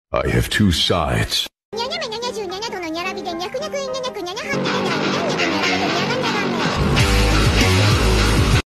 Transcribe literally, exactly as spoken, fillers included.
I have two sides. にゃにゃめななじゅうななどのにゃらびでにゃくにゃくいにゃにゃくにゃにゃ